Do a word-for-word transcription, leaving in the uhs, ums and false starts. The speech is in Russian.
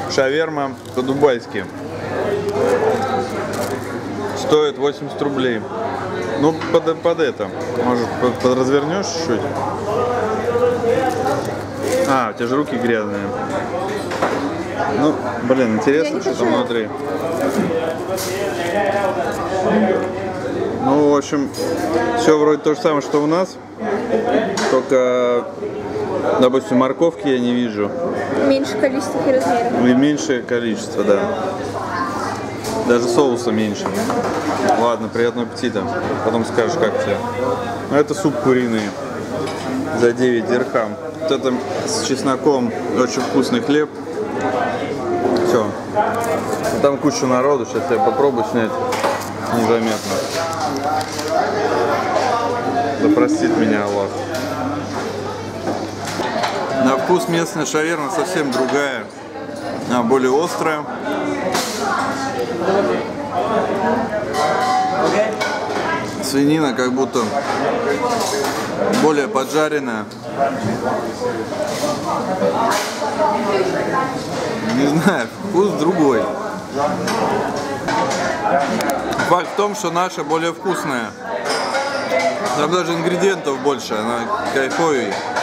Шаверма по-дубайски. Стоит восемьдесят рублей. Ну, под, под это. Может, под, под развернешь чуть-чуть? А, у тебя же руки грязные. Ну, блин, интересно, что там внутри. Ну, в общем, все вроде то же самое, что у нас. Только, допустим, морковки я не вижу. Меньше количества и размеров. И меньшее количество, да. Даже соуса меньше. Ладно, приятного аппетита. Потом скажешь, как тебе. Ну, это суп куриный за девять дирхам. Вот это с чесноком, очень вкусный хлеб. Все. Там куча народу, сейчас я попробую снять незаметно. Да простит меня Аллах. На вкус местная шаверма совсем другая. Она более острая. Свинина как будто более поджаренная. Не знаю, вкус другой. Факт в том, что наша более вкусная. Там даже ингредиентов больше, она кайфовее.